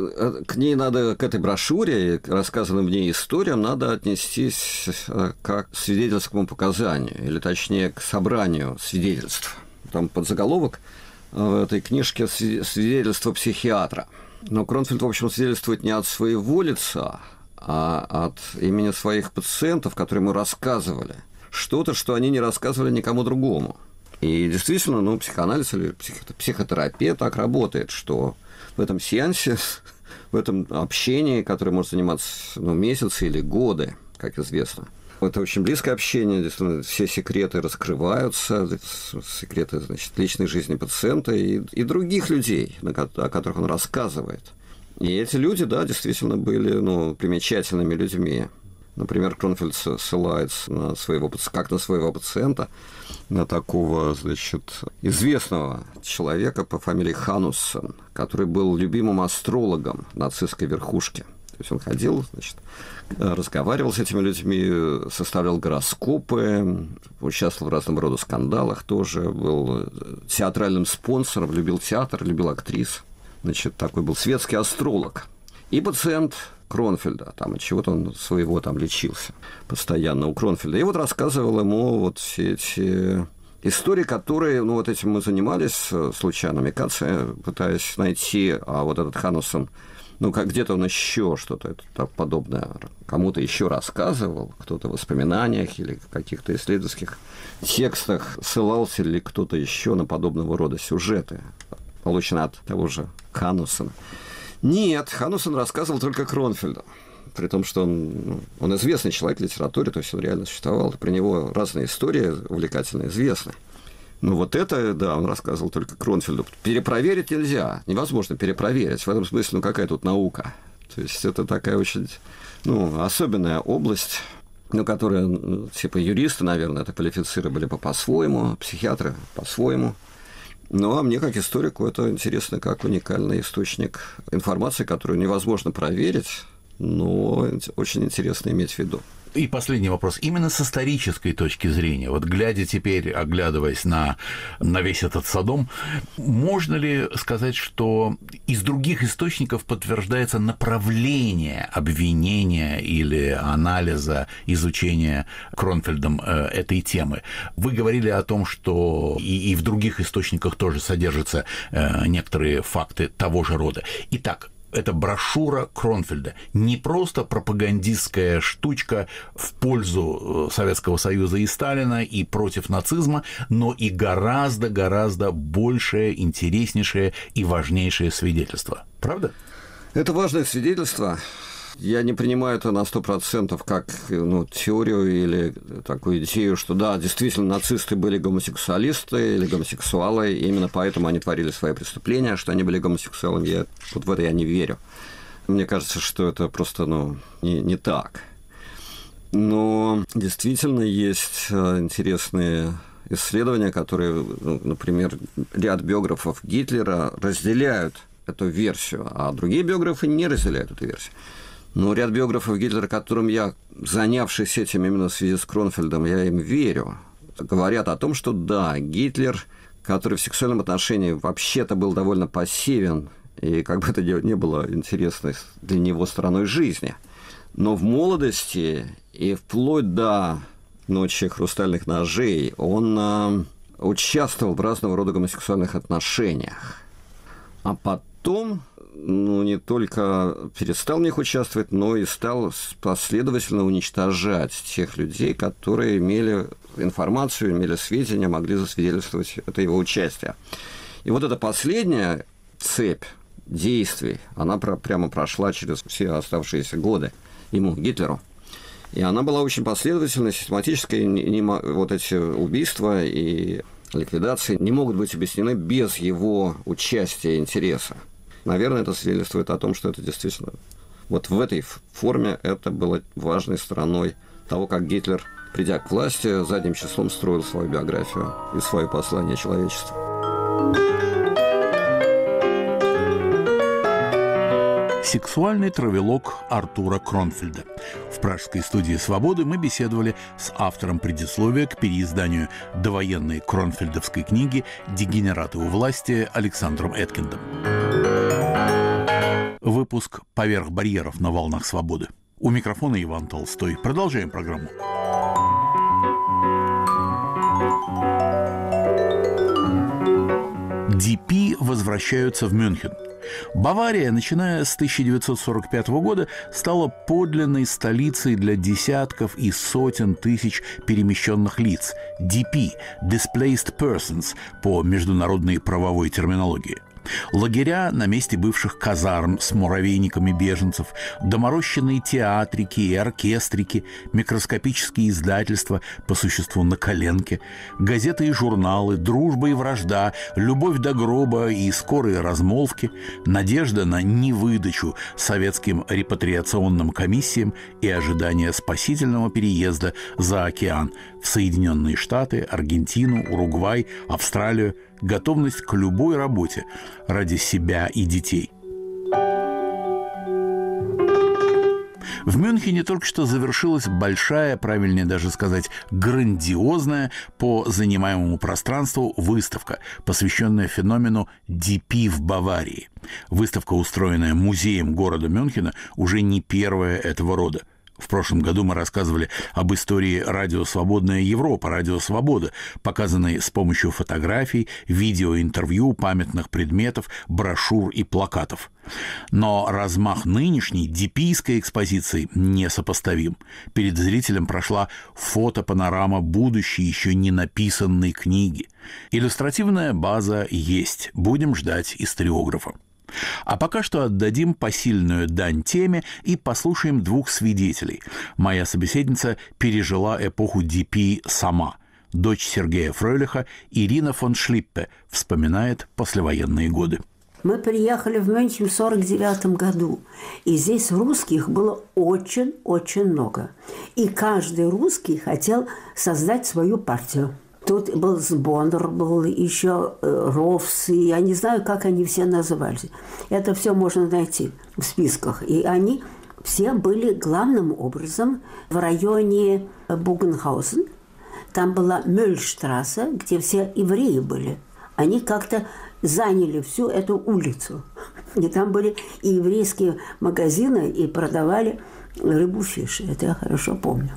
к ней надо, к этой брошюре, к рассказанным в ней историям, надо отнестись как к свидетельскому показанию, или точнее к собранию свидетельств. Там подзаголовок в этой книжке «Свидетельство психиатра». Но Кронфельд, в общем, свидетельствует не от своего лица, а от имени своих пациентов, которые ему рассказывали что-то, что они не рассказывали никому другому. И действительно, ну, психоанализ или психотерапия так работает, что в этом сеансе, в этом общении, которое может заниматься, ну, месяцы или годы, как известно, это очень близкое общение, действительно, все секреты раскрываются, секреты, значит, личной жизни пациента и, и других людей, о которых он рассказывает. И эти люди, да, действительно были, ну, примечательными людьми. Например, Кронфельд ссылается на своего, как на своего пациента, на такого, значит, известного человека по фамилии Хануссен, который был любимым астрологом нацистской верхушки. То есть он ходил, значит, разговаривал с этими людьми, составлял гороскопы, участвовал в разного рода скандалах тоже, был театральным спонсором, любил театр, любил актрис. Значит, такой был светский астролог. И пациент Кронфельда, там от чего-то он своего там лечился постоянно у Кронфельда. И вот рассказывал ему вот все эти истории, которые, ну, вот этим мы занимались случайно, Микаци, пытаясь найти, а вот этот Хануссен, ну, как где-то он еще что-то подобное кому-то еще рассказывал, кто-то в воспоминаниях или в каких-то исследовательских текстах ссылался ли кто-то еще на подобного рода сюжеты, полученные от того же Хануссена. Нет, Хануссен рассказывал только Кронфельду, при том, что он, он известный человек в литературе, то есть он реально существовал, про него разные истории увлекательные, известны. Но вот это, да, он рассказывал только Кронфельду. Перепроверить нельзя, невозможно перепроверить. В этом смысле, ну, какая тут наука? То есть это такая очень, ну, особенная область, ну, которая, ну, типа юристы, наверное, это квалифицировали бы по-своему, психиатры по-своему. Ну, а мне, как историку, это интересно как уникальный источник информации, которую невозможно проверить, но очень интересно иметь в виду. И последний вопрос. Именно с исторической точки зрения, вот глядя теперь, оглядываясь на, на весь этот Содом, можно ли сказать, что из других источников подтверждается направление обвинения или анализа, изучения Кронфельдом этой темы? Вы говорили о том, что и, и в других источниках тоже содержатся некоторые факты того же рода. Итак, это брошюра Кронфельда. Не просто пропагандистская штучка в пользу Советского Союза и Сталина и против нацизма, но и гораздо-гораздо большее, интереснейшее и важнейшее свидетельство. Правда? Это важное свидетельство. Я не принимаю это на сто процентов как ну, теорию или такую идею, что да, действительно, нацисты были гомосексуалисты или гомосексуалы, и именно поэтому они творили свои преступления, что они были гомосексуалами. Я, вот в это я не верю. Мне кажется, что это просто ну, не, не так. Но действительно есть интересные исследования, которые, ну, например, ряд биографов Гитлера разделяют эту версию, а другие биографы не разделяют эту версию. Но ряд биографов Гитлера, которым я, занявшись этим именно в связи с Кронфельдом, я им верю, говорят о том, что да, Гитлер, который в сексуальном отношении вообще-то был довольно пассивен, и как бы это не было интересной для него стороной жизни, но в молодости и вплоть до «Ночи хрустальных ножей» он э, участвовал в разного рода гомосексуальных отношениях. А потом... ну, не только перестал в них участвовать, но и стал последовательно уничтожать тех людей, которые имели информацию, имели сведения, могли засвидетельствовать это его участие. И вот эта последняя цепь действий, она прямо прошла через все оставшиеся годы ему, Гитлеру. И она была очень последовательной, систематической. Вот эти убийства и ликвидации не могут быть объяснены без его участия и интереса. Наверное, это свидетельствует о том, что это действительно... Вот в этой форме это было важной стороной того, как Гитлер, придя к власти, задним числом строил свою биографию и свое послание человечеству. Сексуальный травелог Артура Кронфельда. В пражской студии «Свободы» мы беседовали с автором предисловия к переизданию довоенной кронфельдовской книги «Дегенераты у власти» Александром Эткиндом. Выпуск «Поверх барьеров» на волнах «Свободы». У микрофона Иван Толстой. Продолжаем программу. ди пи возвращаются в Мюнхен. Бавария, начиная с тысяча девятьсот сорок пятого года, стала подлинной столицей для десятков и сотен тысяч перемещенных лиц – ди пи – Displaced Persons по международной правовой терминологии. Лагеря на месте бывших казарм с муравейниками беженцев, доморощенные театрики и оркестрики, микроскопические издательства, по существу на коленке, газеты и журналы, дружба и вражда, любовь до гроба и скорые размолвки, надежда на невыдачу советским репатриационным комиссиям и ожидание спасительного переезда за океан в Соединенные Штаты, Аргентину, Уругвай, Австралию, готовность к любой работе ради себя и детей. В Мюнхене только что завершилась большая, правильнее даже сказать, грандиозная по занимаемому пространству выставка, посвященная феномену ди пи в Баварии. Выставка, устроенная музеем города Мюнхена, уже не первая этого рода. В прошлом году мы рассказывали об истории радио «Свободная Европа», радио «Свобода», показанной с помощью фотографий, видеоинтервью, памятных предметов, брошюр и плакатов. Но размах нынешней дипийской экспозиции несопоставим. Перед зрителем прошла фотопанорама будущей еще не написанной книги. Иллюстративная база есть. Будем ждать историографа. А пока что отдадим посильную дань теме и послушаем двух свидетелей. Моя собеседница пережила эпоху ди пи сама. Дочь Сергея Фрёлиха Ирина фон Шлиппе вспоминает послевоенные годы. Мы приехали в Мюнхен в сорок девятом году, и здесь русских было очень-очень много. И каждый русский хотел создать свою партию. Тут был Сбондер, был еще Ровс, и я не знаю, как они все назывались. Это все можно найти в списках. И они все были главным образом в районе Бугенхаузен. Там была Мюльштрассе, где все евреи были. Они как-то заняли всю эту улицу. И там были и еврейские магазины, и продавали рыбу, фиш. Это я хорошо помню.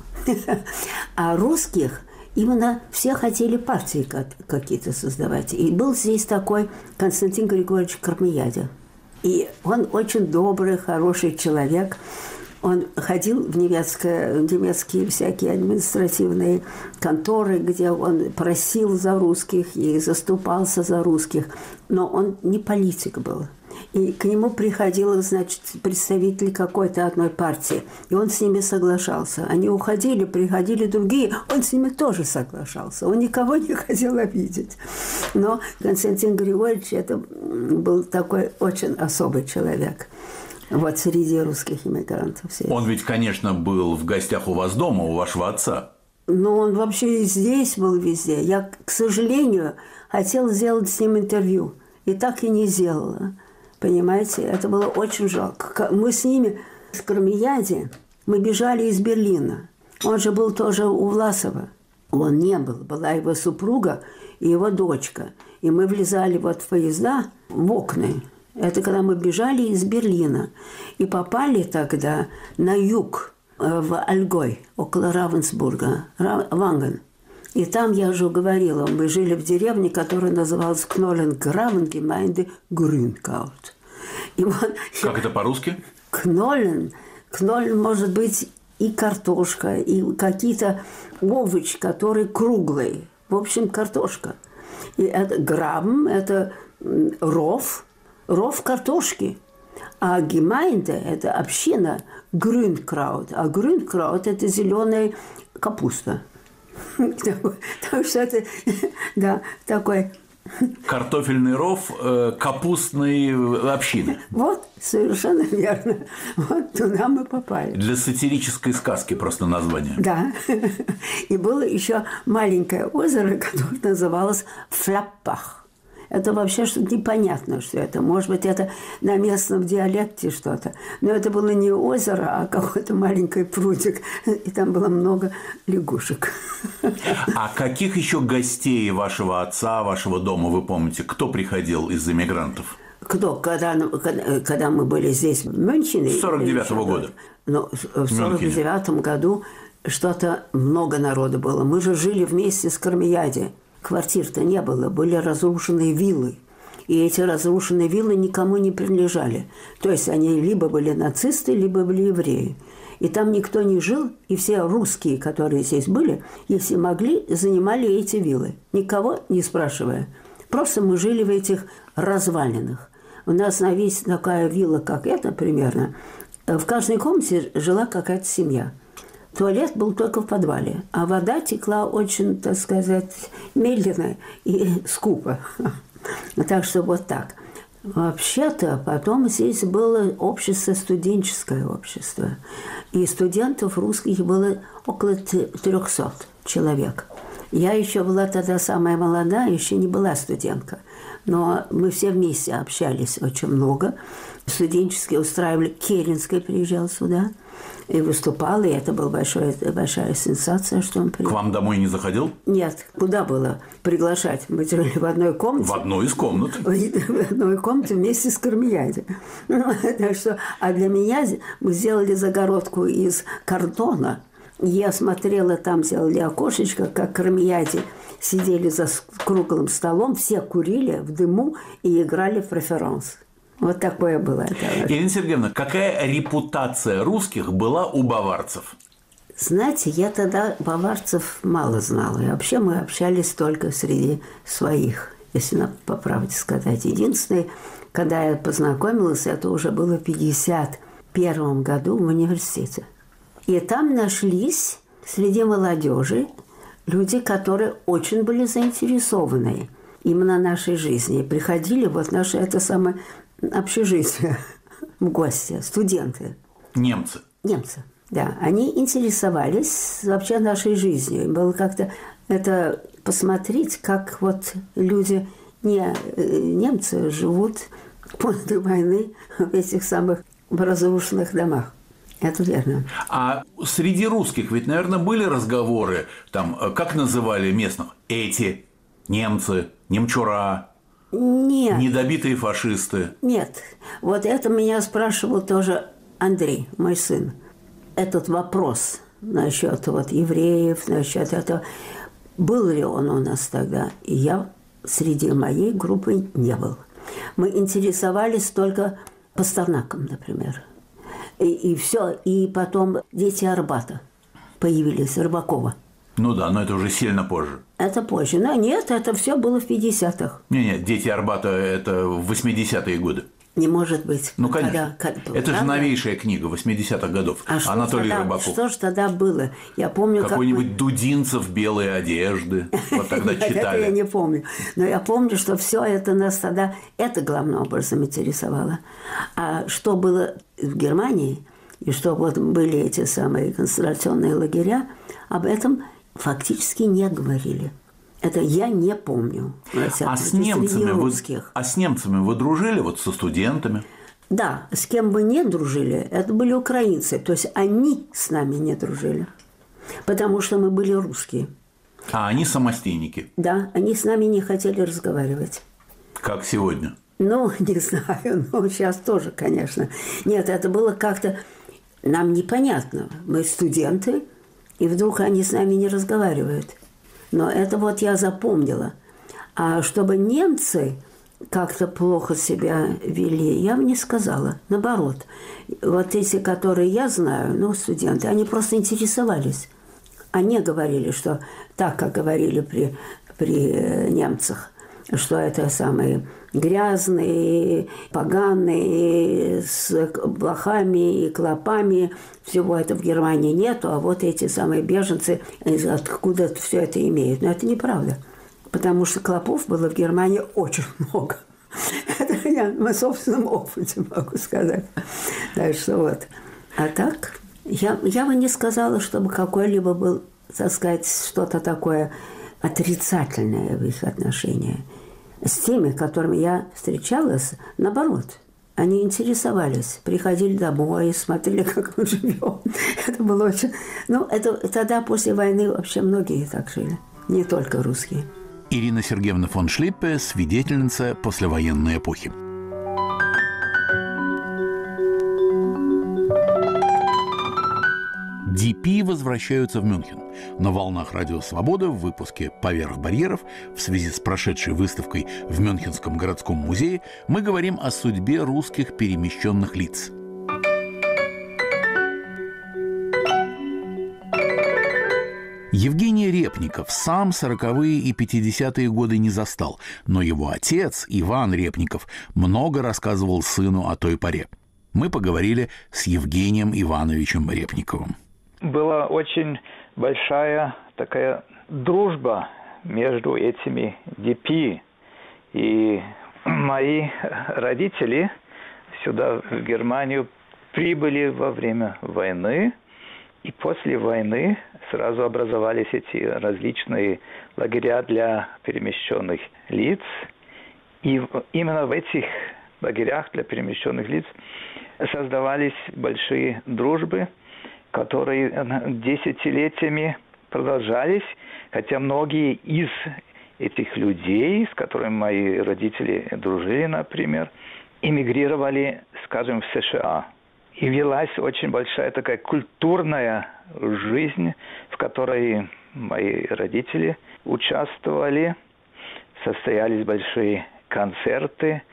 А русских именно все хотели партии какие-то создавать. И был здесь такой Константин Григорьевич Кармияде. И он очень добрый, хороший человек. Он ходил в немецкие, в немецкие всякие административные конторы, где он просил за русских и заступался за русских. Но он не политик был. И к нему приходил, значит, представитель какой-то одной партии. И он с ними соглашался. Они уходили, приходили другие. Он с ними тоже соглашался. Он никого не хотел обидеть. Но Константин Григорьевич это был такой очень особый человек. Вот среди русских иммигрантов. Он ведь, конечно, был в гостях у вас дома, у вашего отца. Ну, он вообще и здесь был везде. Я, к сожалению, хотела сделать с ним интервью. И так и не сделала. Понимаете? Это было очень жалко. Мы с ними, с Кармияде, мы бежали из Берлина. Он же был тоже у Власова. Он не был. Была его супруга и его дочка. И мы влезали вот в поезда в окна. Это когда мы бежали из Берлина и попали тогда на юг, в Альгой, около Равенсбурга, Ванген. И там, я уже говорила, мы жили в деревне, которая называлась Кнолен-Гравен-Гемайнде Грюнкаут. Вот, как это по-русски? Кнолен. Кнолен может быть и картошка, и какие-то овощи, которые круглые. В общем, картошка. И это Грабен, это ров, ров картошки. А Гемайнде – это община Грюнкраут. А Грюнкраут – это зеленая капуста. Так что это, да, такой… Картофельный ров капустной общины. Вот, совершенно верно. Вот туда мы попали. Для сатирической сказки просто название. Да. И было еще маленькое озеро, которое называлось Фляппах. Это вообще что-то непонятно, что это. Может быть, это на местном диалекте что-то. Но это было не озеро, а какой-то маленький прудик. И там было много лягушек. А каких еще гостей вашего отца, вашего дома вы помните? Кто приходил из эмигрантов? Кто? Когда, когда, когда мы были здесь, в Мюнхене? С сорок девятого года. Ну, в сорок девятом году что-то много народу было. Мы же жили вместе с Кармияде. Квартир-то не было, были разрушенные виллы. И эти разрушенные виллы никому не принадлежали. То есть они либо были нацисты, либо были евреи. И там никто не жил, и все русские, которые здесь были, если могли, занимали эти виллы, никого не спрашивая. Просто мы жили в этих развалинах. У нас на весь такая вилла, как эта примерно, в каждой комнате жила какая-то семья. Туалет был только в подвале, а вода текла очень, так сказать, медленно и скупо. Так что вот так. Вообще-то потом здесь было общество, студенческое общество. И студентов русских было около трехсот человек. Я еще была тогда самая молодая, еще не была студентка. Но мы все вместе общались очень много. Студенческие устраивали, Керенский приезжал сюда и выступал, и это была большая, большая сенсация, что он приехал. К вам домой не заходил? Нет, куда было приглашать? Мы жили в одной комнате. В одной из комнат. В одной комнате вместе с Кармияде. Так что, а для меня мы сделали загородку из картона. Я смотрела, там сделали окошечко, как Кармияде сидели за круглым столом, все курили в дыму и играли в преферанс. Вот такое было. Елена Сергеевна, какая репутация русских была у баварцев? Знаете, я тогда баварцев мало знала. И вообще мы общались только среди своих, если по правде сказать. Единственное, когда я познакомилась, это уже было в пятьдесят первом году в университете. И там нашлись среди молодежи люди, которые очень были заинтересованы именно нашей жизни. И приходили вот наше это самое общежитие в гости, студенты. Немцы. Немцы, да. Они интересовались вообще нашей жизнью. Было как-то это посмотреть, как вот люди, не немцы, живут после войны в этих самых разрушенных домах. Это верно. А среди русских ведь, наверное, были разговоры, там, как называли местных? Эти, немцы, немчура, Нет. недобитые фашисты. Нет. Вот это меня спрашивал тоже Андрей, мой сын. Этот вопрос насчет вот евреев, насчет этого. Был ли он у нас тогда? И я среди моей группы не был. Мы интересовались только Пастернаком, например. И, и все. И потом «Дети Арбата» появились, Рыбакова. Ну да, но это уже сильно позже. Это позже. Но нет, это все было в пятидесятых. Не-не, «Дети Арбата» – это восьмидесятые годы. Не может быть. Ну, конечно. Когда, когда, это правда? же новейшая книга восьмидесятых годов. А Анатолий тогда, Рыбаков. Что ж тогда было? Я помню, Какой-нибудь как мы... Дудинцев «Белые одежды». Вот тогда читали. Это я не помню. Но я помню, что все это нас тогда... Это главным образом интересовало. А что было в Германии, и что вот были эти самые концентрационные лагеря, об этом фактически не говорили. Это я не помню. А с немцами вы, а с немцами вы дружили вот со студентами? Да, с кем бы не дружили, это были украинцы. То есть они с нами не дружили, потому что мы были русские. А они самостейники? Да, они с нами не хотели разговаривать. Как сегодня? Ну, не знаю, но сейчас тоже, конечно. Нет, это было как-то нам непонятно. Мы студенты, и вдруг они с нами не разговаривают. Но это вот я запомнила. А чтобы немцы как-то плохо себя вели, я бы не сказала. Наоборот. Вот эти, которые я знаю, ну, студенты, они просто интересовались. Они говорили, что так, как говорили при, при немцах, что это самые грязные, поганые, с блохами и клопами. Всего этого в Германии нету, а вот эти самые беженцы откуда все это имеют. Но это неправда. Потому что клопов было в Германии очень много. Это я на собственном опыте могу сказать. Так что вот. А так, я, я бы не сказала, чтобы какой-либо был, так сказать, что-то такое отрицательное в их отношениях. С теми, с которыми я встречалась, наоборот. Они интересовались, приходили домой, смотрели, как мы живем. Это было очень... Ну, это тогда, после войны, вообще многие так жили. Не только русские. Ирина Сергеевна фон Шлиппе, свидетельница послевоенной эпохи. ди пи возвращаются в Мюнхен. На волнах Радио Свобода в выпуске «Поверх барьеров» в связи с прошедшей выставкой в Мюнхенском городском музее мы говорим о судьбе русских перемещенных лиц. Евгений Репников сам сороковые и пятидесятые годы не застал, но его отец, Иван Репников, много рассказывал сыну о той поре. Мы поговорили с Евгением Ивановичем Репниковым. Была очень большая такая дружба между этими ди пи. И мои родители сюда, в Германию, прибыли во время войны. И после войны сразу образовались эти различные лагеря для перемещенных лиц. И именно в этих лагерях для перемещенных лиц создавались большие дружбы, которые десятилетиями продолжались, хотя многие из этих людей, с которыми мои родители дружили, например, эмигрировали, скажем, в США. И велась очень большая такая культурная жизнь, в которой мои родители участвовали. Состоялись большие концерты.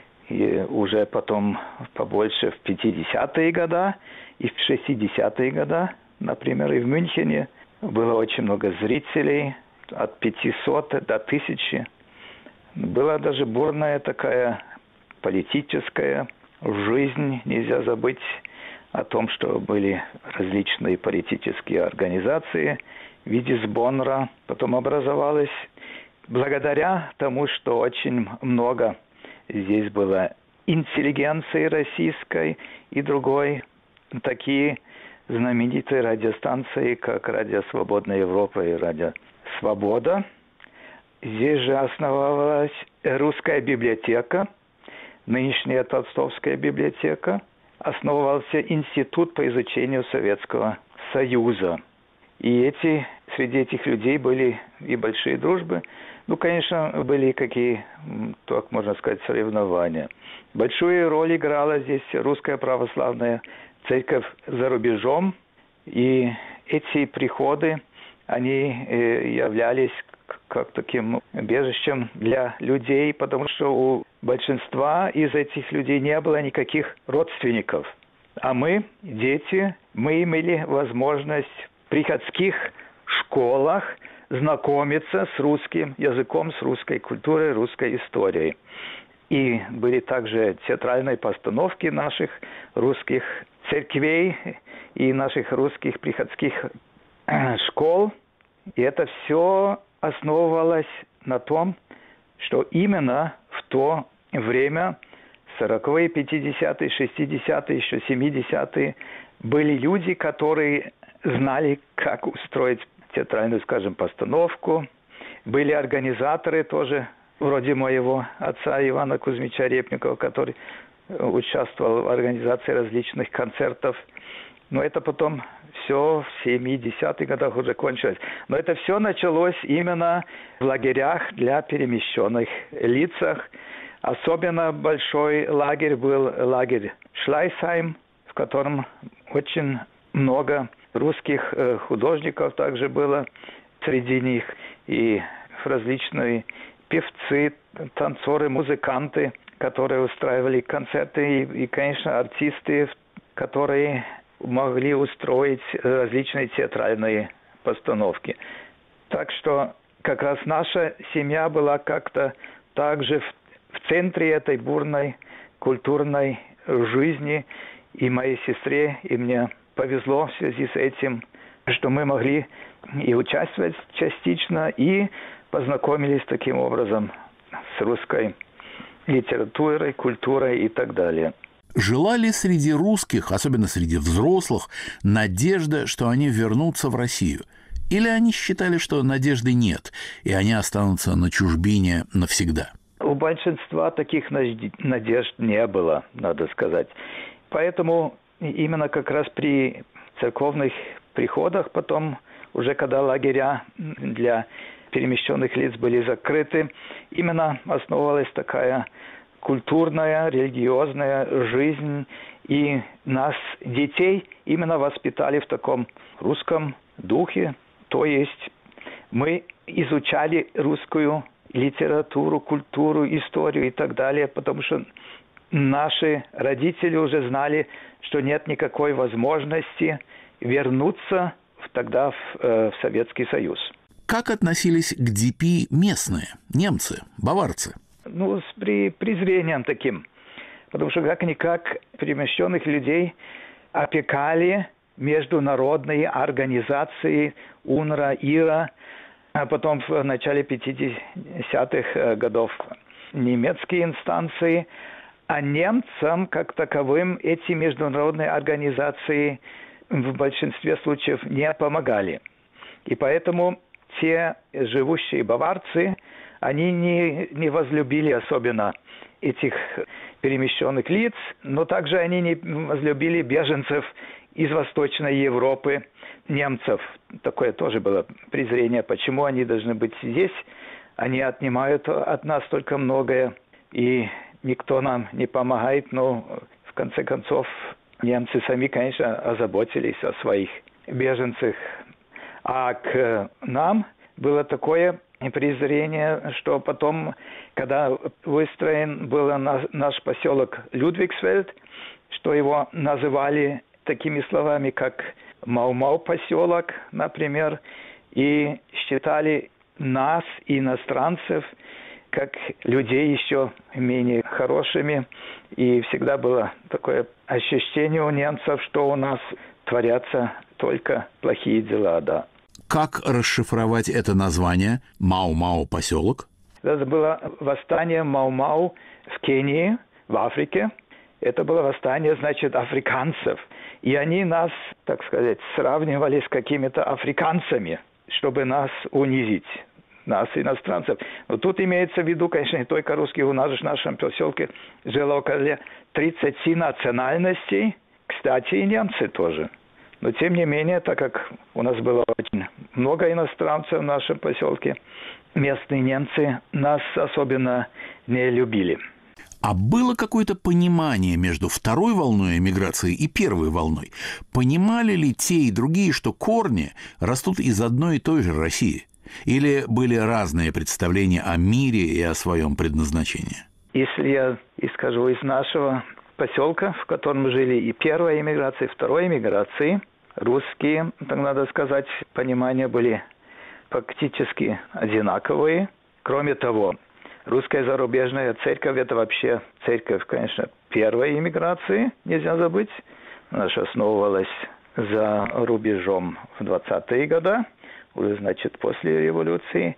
И уже потом побольше в пятидесятые годы и в шестидесятые годы, например, и в Мюнхене было очень много зрителей, от пятисот до тысячи. Была даже бурная такая политическая жизнь. Нельзя забыть о том, что были различные политические организации в виде Сбоннера. Потом образовалась благодаря тому, что очень много здесь было интеллигенции российской и другой. Такие знаменитые радиостанции, как «Радио Свободная Европа» и «Радио Свобода». Здесь же основалась русская библиотека, нынешняя Толстовская библиотека. основывался институт по изучению Советского Союза. И эти, среди этих людей были и большие дружбы. Ну, конечно, были какие, так можно сказать, соревнования. Большую роль играла здесь русская православная церковь за рубежом. И эти приходы, они являлись как таким убежищем для людей, потому что у большинства из этих людей не было никаких родственников. А мы, дети, мы имели возможность в приходских школах знакомиться с русским языком, с русской культурой, русской историей. И были также театральные постановки наших русских церквей и наших русских приходских школ. И это все основывалось на том, что именно в то время, сороковые, пятидесятые, шестидесятые, еще семидесятые, были люди, которые знали, как устроить театральную, скажем, постановку. Были организаторы тоже, вроде моего отца Ивана Кузьмича Репникова, который участвовал в организации различных концертов. Но это потом все в семидесятых годах уже кончилось. Но это все началось именно в лагерях для перемещенных лицах. Особенно большой лагерь был лагерь Шлайсхайм, в котором очень много русских художников также было среди них. И различные певцы, танцоры, музыканты, которые устраивали концерты. И, и конечно, артисты, которые могли устроить различные театральные постановки. Так что как раз наша семья была как-то также в, в центре этой бурной культурной жизни. И моей сестре, и мне повезло в связи с этим, что мы могли и участвовать частично, и познакомились таким образом с русской литературой, культурой и так далее. Жила ли среди русских, особенно среди взрослых, надежда, что они вернутся в Россию? Или они считали, что надежды нет, и они останутся на чужбине навсегда? У большинства таких надежд не было, надо сказать. Поэтому именно как раз при церковных приходах потом, уже когда лагеря для перемещенных лиц были закрыты, именно основывалась такая культурная, религиозная жизнь. И нас, детей, именно воспитали в таком русском духе. То есть мы изучали русскую литературу, культуру, историю и так далее, потому что наши родители уже знали, что нет никакой возможности вернуться тогда в, э, в Советский Союз. Как относились к ди пи местные, немцы, баварцы? Ну, с при, презрением таким. Потому что как-никак перемещенных людей опекали международные организации УНРWA, ИРА, а потом в начале пятидесятых годов немецкие инстанции. А немцам, как таковым, эти международные организации в большинстве случаев не помогали. И поэтому те живущие баварцы, они не, не возлюбили особенно этих перемещенных лиц, но также они не возлюбили беженцев из Восточной Европы, немцев. Такое тоже было презрение, почему они должны быть здесь, они отнимают от нас столько многое, и никто нам не помогает, но в конце концов немцы сами, конечно, озаботились о своих беженцах. А к нам было такое презрение, что потом, когда выстроен был наш поселок Людвигсфельд, что его называли такими словами, как Mau-Mau поселок, например, и считали нас, иностранцев, как людей еще менее хорошими. И всегда было такое ощущение у немцев, что у нас творятся только плохие дела, да. Как расшифровать это название Mau-Mau поселок? Это было восстание Mau-Mau в Кении, в Африке. Это было восстание, значит, африканцев. И они нас, так сказать, сравнивали с какими-то африканцами, чтобы нас унизить. нас, иностранцев. Но тут имеется в виду, конечно, не только русские. У нас же в нашем поселке жило около тридцати национальностей. Кстати, и немцы тоже. Но, тем не менее, так как у нас было очень много иностранцев в нашем поселке, местные немцы нас особенно не любили. А было какое-то понимание между второй волной эмиграции и первой волной? Понимали ли те и другие, что корни растут из одной и той же России? Или были разные представления о мире и о своем предназначении? Если я и скажу из нашего поселка, в котором мы жили и первой эмиграции, и второй эмиграции, русские, так надо сказать, понимания были фактически одинаковые. Кроме того, русская зарубежная церковь – это вообще церковь, конечно, первой эмиграции, нельзя забыть. Она же основывалась за рубежом в двадцатые годы, уже, значит, после революции.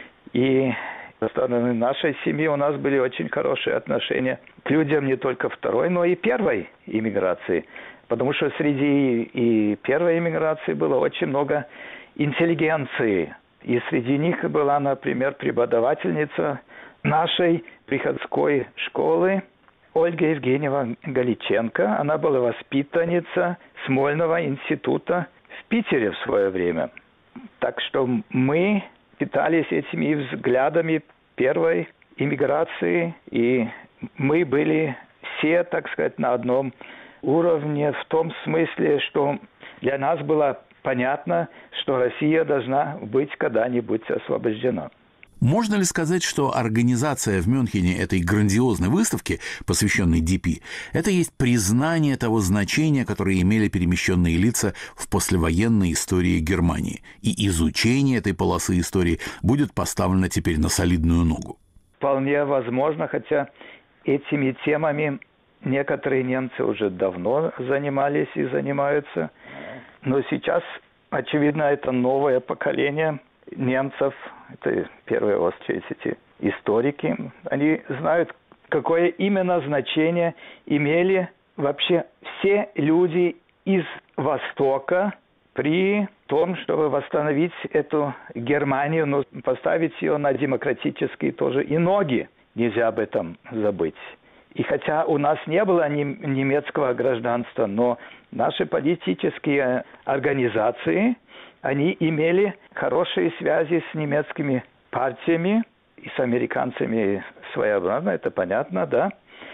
И со стороны нашей семьи у нас были очень хорошие отношения к людям не только второй, но и первой эмиграции. Потому что среди и первой эмиграции было очень много интеллигенции. И среди них была, например, преподавательница нашей приходской школы Ольга Евгеньевна Галиченко. Она была воспитанница Смольного института в Питере в свое время. Так что мы питались этими взглядами первой иммиграции, и мы были все, так сказать, на одном уровне в том смысле, что для нас было понятно, что Россия должна быть когда-нибудь освобождена. Можно ли сказать, что организация в Мюнхене этой грандиозной выставки, посвященной ди пи, это есть признание того значения, которое имели перемещенные лица в послевоенной истории Германии, и изучение этой полосы истории будет поставлено теперь на солидную ногу? Вполне возможно, хотя этими темами некоторые немцы уже давно занимались и занимаются, но сейчас, очевидно, это новое поколение немцев, это в первую очередь эти историки, они знают, какое именно значение имели вообще все люди из Востока при том, чтобы восстановить эту Германию, но поставить ее на демократические тоже и ноги. Нельзя об этом забыть. И хотя у нас не было немецкого гражданства, но наши политические организации, они имели хорошие связи с немецкими партиями и с американцами своеобразно, это понятно, да.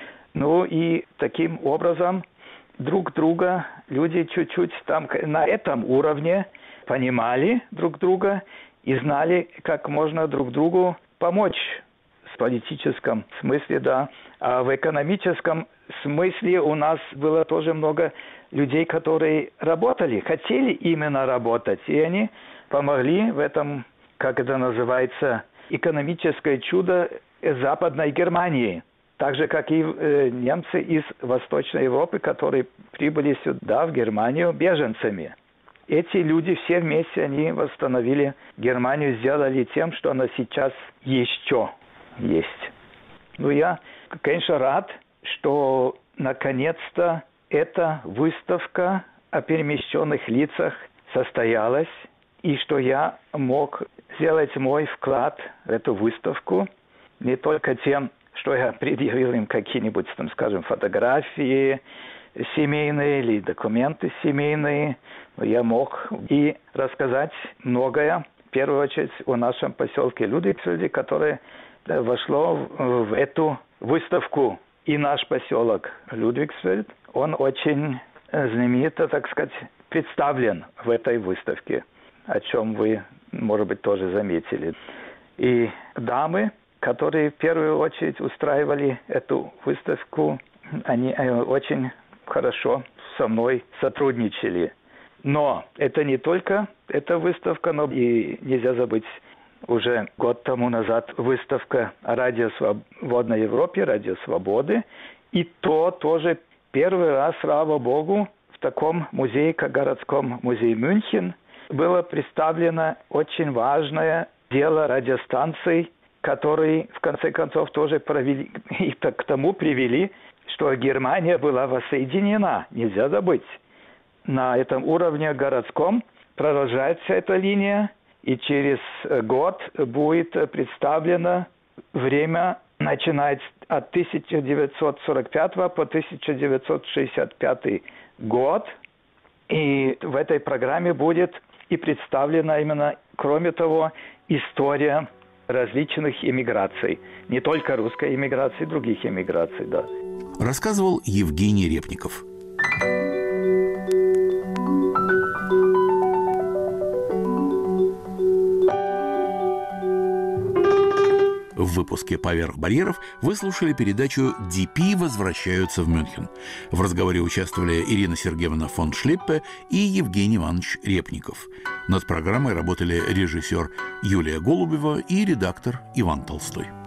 Ну и таким образом друг друга люди чуть-чуть там на этом уровне понимали друг друга и знали, как можно друг другу помочь. В политическом смысле, да. А в экономическом смысле у нас было тоже много людей, которые работали, хотели именно работать. И они помогли в этом, как это называется, экономическое чудо Западной Германии. Так же, как и э, немцы из Восточной Европы, которые прибыли сюда, в Германию, беженцами. Эти люди все вместе, они восстановили Германию, сделали тем, что она сейчас еще есть. Ну, я, конечно, рад, что наконец-то эта выставка о перемещенных лицах состоялась, и что я мог сделать мой вклад в эту выставку не только тем, что я предъявил им какие-нибудь, там, скажем, фотографии семейные или документы семейные, но я мог и рассказать многое, в первую очередь, о нашем поселке Людвигсфельде, которое вошло в эту выставку. И наш поселок Людвигсфельд, он очень знаменито, так сказать, представлен в этой выставке, о чем вы, может быть, тоже заметили. И дамы, которые в первую очередь устраивали эту выставку, они очень хорошо со мной сотрудничали. Но это не только эта выставка, но и нельзя забыть, уже год тому назад выставка «Радио Свободной Европе», «Радио Свободы». И то тоже первый раз, слава Богу, в таком музее, как городском музее Мюнхен, было представлено очень важное дело радиостанций, которые, в конце концов, тоже провели, и к тому привели, что Германия была воссоединена. Нельзя забыть. На этом уровне городском продолжается эта линия. И через год будет представлено время, начиная от тысяча девятьсот сорок пятого по тысяча девятьсот шестьдесят пятый год. И в этой программе будет и представлена именно, кроме того, история различных эмиграций. Не только русской эмиграции, других эмиграций, да. Рассказывал Евгений Репников. В выпуске «Поверх барьеров» вы слушали передачу «ди пи возвращаются в Мюнхен». В разговоре участвовали Ирина Сергеевна фон Шлиппе и Евгений Иванович Репников. Над программой работали режиссер Юлия Голубева и редактор Иван Толстой.